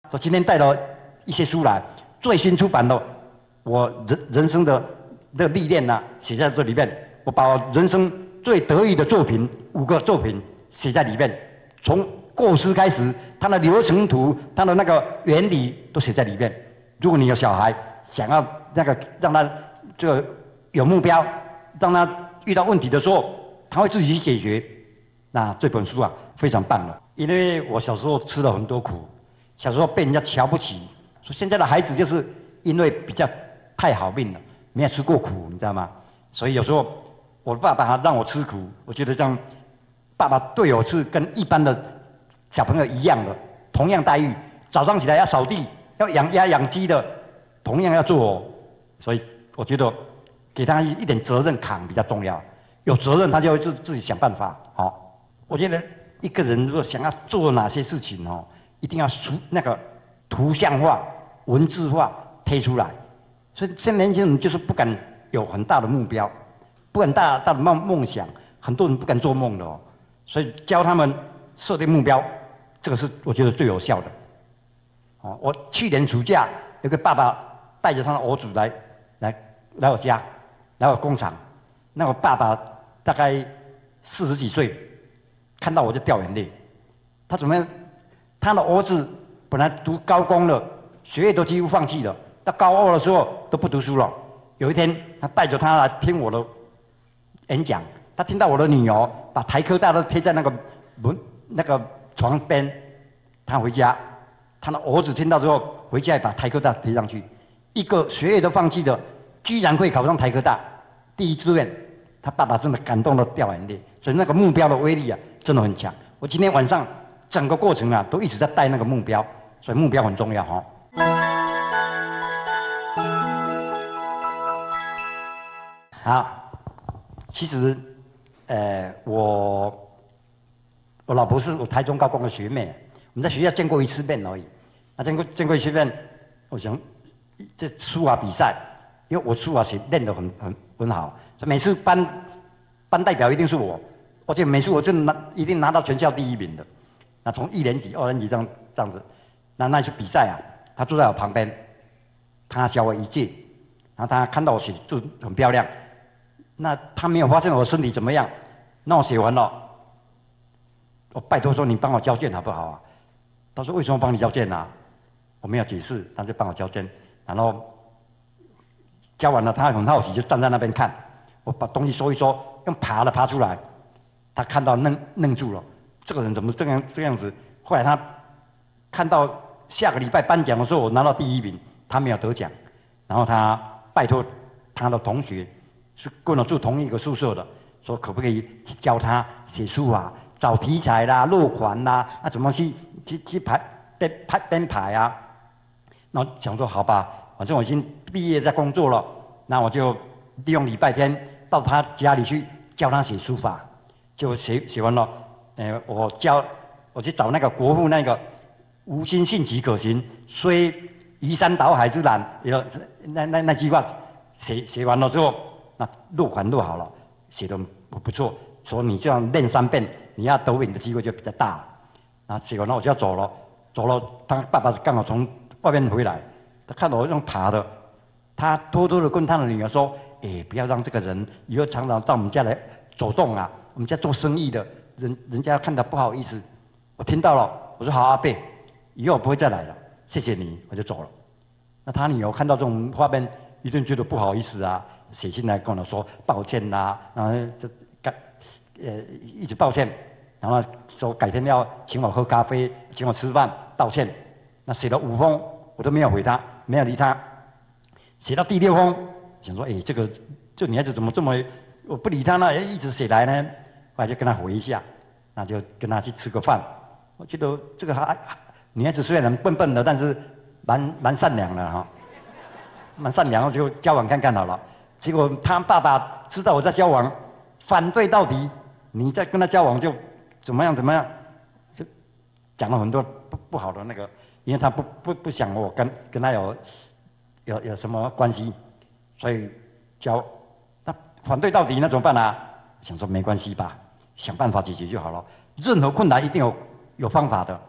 说今天带了一些书来，最新出版的我人生的这个历练呢，写在这里面。我把我人生最得意的作品5个作品写在里面，从构思开始，它的流程图、它的那个原理都写在里面。如果你有小孩，想要那个让他这个有目标，让他遇到问题的时候，他会自己去解决。那这本书啊，非常棒了。因为我小时候吃了很多苦，小时候被人家瞧不起，说现在的孩子就是因为比较太好命了，没有吃过苦，你知道吗？所以有时候我爸爸让我吃苦，我觉得这样，爸爸对我是跟一般的小朋友一样的，同样待遇。早上起来要扫地，要养鸭养鸡的，同样要做哦。所以我觉得给他一点责任扛比较重要。有责任，他就会自己想办法。好，我觉得一个人如果想要做哪些事情哦，一定要那个图像化、文字化推出来。所以现在年轻人就是不敢有很大的目标，不敢大的梦想，很多人不敢做梦的哦。所以教他们设定目标，这个是我觉得最有效的。哦，我去年暑假有个爸爸带着他的儿子来我家，来我工厂。那我爸爸大概40几岁，看到我就掉眼泪。他怎么样？他的儿子本来读高工了，学业都几乎放弃了，到高2的时候都不读书了。有一天，他带着他来听我的演讲，他听到我的女儿把台科大都贴在那个床边，他回家，他的儿子听到之后回家也把台科大贴上去。一个学业都放弃的，居然会考上台科大第1志愿，他爸爸真的感动到掉眼泪。所以那个目标的威力啊，真的很强。我今天晚上整个过程啊，都一直在带那个目标，所以目标很重要哈。好，其实，我老婆是我台中高工的学妹，我们在学校见过1次面而已。那见过1次面，我想这书法比赛，因为我书法练得很好，所以每次班代表一定是我，而且每次我一定拿到全校第1名的。那从1年级、2年级这样子，那一次比赛啊，他坐在我旁边，他小我1届，然后他看到我写字很漂亮。那他没有发现我身体怎么样，那我写完了，我拜托说你帮我交卷好不好啊？他说为什么帮你交卷啊？我没有解释，他就帮我交卷，然后交完了，他很好奇，就站在那边看。我把东西收一收，用爬出来，他看到愣住了，这个人怎么这样子？后来他看到下个礼拜颁奖的时候，我拿到第1名，他没有得奖，然后他拜托他的同学。是跟我住同一个宿舍的，说可不可以去教他写书法、找题材啦、落款啦，怎么去编排啊？那我想说好吧，反正我已经毕业在工作了，那我就利用礼拜天到他家里去教他写书法，就写完了，我去找那个国父那个无心性其可行，虽移山倒海之难，那句话写完了之后。那落款落好了，写得不错，说你这样练3遍，你要得名的机会就比较大。然后写完了我就要走了，他爸爸刚好从外面回来，他看到我用爬的，他偷偷的跟他的女儿说：“不要让这个人以后常常到我们家来走动啊，我们家做生意的，人家看到不好意思。”我听到了，我说：“好，阿伯，以后我不会再来了，谢谢你。”我就走了。那他女儿看到这种画面，一定觉得不好意思啊。写信来跟我说抱歉啦，然后就一直抱歉，然后说改天要请我喝咖啡，请我吃饭，道歉。那写了5封，我都没有回他，没有理他。写到第6封，想说这女孩子怎么这么，我不理他呢，一直写来呢。后来就跟他回一下，那就跟他去吃个饭。我觉得这个女孩子虽然笨笨的，但是蛮善良的哈，蛮善良，就交往看看好了。结果他爸爸知道我在交往，反对到底。你再跟他交往就怎么样，就讲了很多不好的那个，因为他不想我跟他有什么关系，所以他反对到底那怎么办啊？想说没关系吧，想办法解决就好了。任何困难一定有方法的。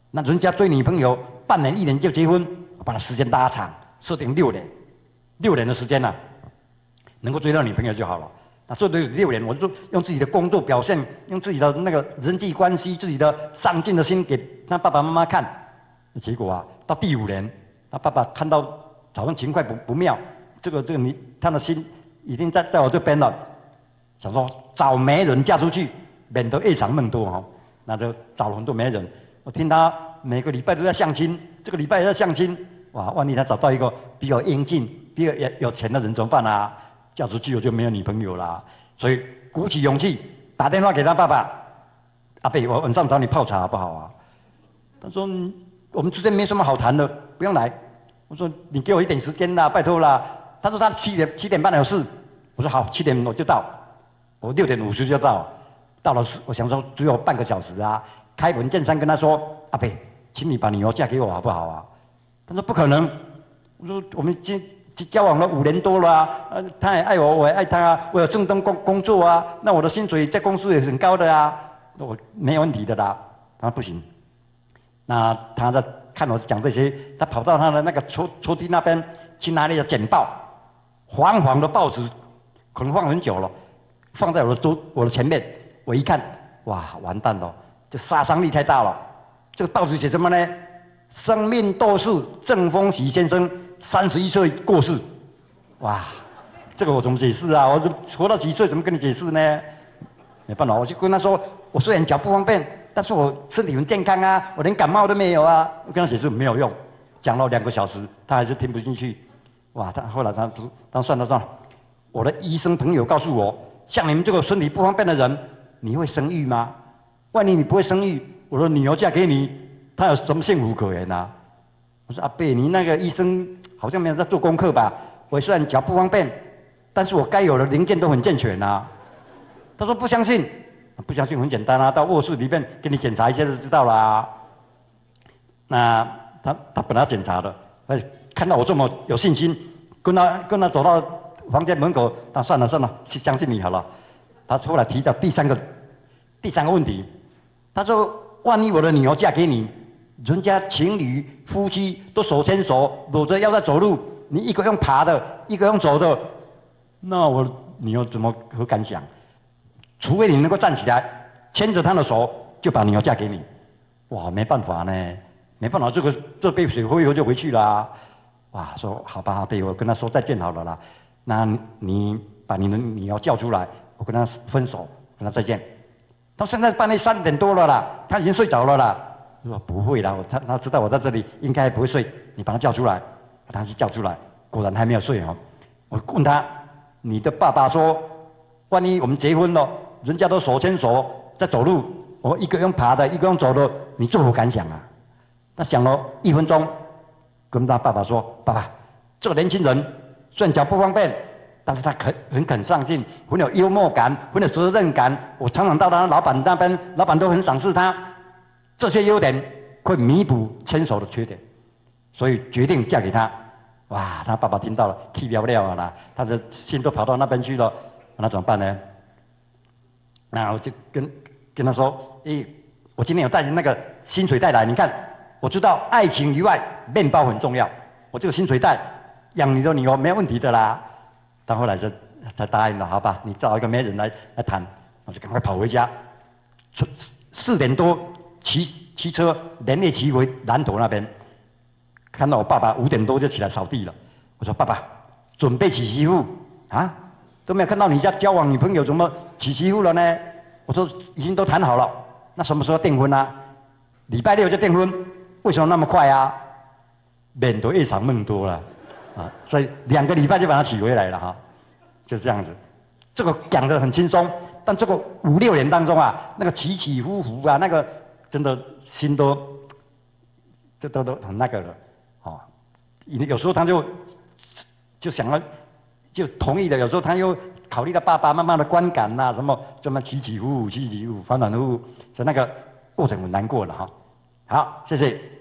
那人家追女朋友半年1年就结婚，我把它时间拉长，设定6年，6年的时间能够追到女朋友就好了。那做对6年，我就用自己的工作表现，用自己的那个人际关系，自己的上进的心给他爸爸妈妈看。结果到第5年，他爸爸看到好像情况不妙，他的心已经在我这边了，想说找媒人嫁出去，免得夜长梦多那就找了很多媒人。我听他每个礼拜都在相亲，这个礼拜也在相亲，哇！万一他找到一个比我英俊、比我有钱的人怎么办啊？嫁出去我就没有女朋友啦。所以鼓起勇气打电话给他爸爸，阿伯，我晚上找你泡茶好不好啊？他说我们之间没什么好谈的，不用来。我说你给我一点时间啦，拜托啦。他说他7点半有事，我说好，7点我就到，我6点50就到。到了，我想说只有半个小时啊，开门见山跟他说，阿伯，请你把女儿嫁给我好不好啊？他说不可能。我说我们交往了5年多了他也爱我，我也爱他啊，我有正当工作啊，那我的薪水在公司也很高的啊，我没有问题的啦。他说不行。那他在看我讲这些，他跑到他的那个抽屉那边去拿那个简报，黄黄的报纸，可能放很久了，放在我的前面。我一看，哇，完蛋了，这杀伤力太大了。这个报纸写什么呢？生命斗士郑丰喜先生31岁过世。哇，这个我怎么解释啊？我活到几岁怎么跟你解释呢？没办法，我就跟他说，我虽然脚不方便，但是我身体很健康啊，我连感冒都没有啊。我跟他解释没有用，讲了2个小时，他还是听不进去。哇，后来他算了，我的医生朋友告诉我，像你们这个身体不方便的人，你会生育吗？万一你不会生育，我的女儿嫁给你，她有什么幸福可言啊？我说阿伯，你那个医生好像没有在做功课吧？我虽然脚不方便，但是我该有的零件都很健全啊。他说不相信，不相信很简单啊，到卧室里面给你检查一下就知道啦。那他本来检查的，看到我这么有信心，跟他走到房间门口，那算了，相信你好了。他后来提到第三个问题，他说万一我的女儿嫁给你，人家情侣夫妻都手牵手搂着腰在走路，你一个用爬的，一个用走的，那我女儿怎么何感想？除非你能够站起来，牵着她的手，就把女儿嫁给你。哇，没办法呢，没办法，这杯水喝一喝就回去了。哇，说好吧，对，我跟他说再见好了啦。那你把你的女儿叫出来，我跟他分手，跟他再见。到现在半夜3点多了啦，他已经睡着了啦。我说不会啦，他知道我在这里，应该不会睡。你把他叫出来，把他去叫出来，果然还没有睡哦。我问他，你的爸爸说，万一我们结婚了，人家都手牵手在走路，我一个用爬的，一个用走的，你作何感想啊？他想了1分钟，跟他爸爸说：“爸爸，这个年轻人虽然脚不方便，但是他很肯上进，很有幽默感，很有责任感。我常常到他老板那边，老板都很赏识他。这些优点会弥补牵手的缺点，所以决定嫁给他。”哇，他爸爸听到了，气了了啦，他的心都跑到那边去了，那怎么办呢？那我就跟他说：“我今天有带那个薪水袋来，你看，我知道爱情以外，面包很重要。我这个薪水袋养你的女儿没有问题的啦。”他后来才答应了，好吧，你找一个媒人来谈，我就赶快跑回家。4点多骑车连夜骑回南投那边，看到我爸爸5点多就起来扫地了。我说：“爸爸，准备娶媳妇啊？都没有看到你家交往女朋友，怎么娶媳妇了呢？”我说：“已经都谈好了，那什么时候订婚啊？礼拜6就订婚，为什么那么快啊？免得夜长梦多了啊！所以2个礼拜就把他娶回来了哈，就是这样子。这个讲得很轻松，但这个5、6年当中啊，那个起起伏伏啊，那个真的心都很那个了，哦。有时候他就想要就同意了，有时候他又考虑到爸爸妈妈的观感呐、什么起起伏伏、反反复复，所以那个过程很难过了哈。好，谢谢。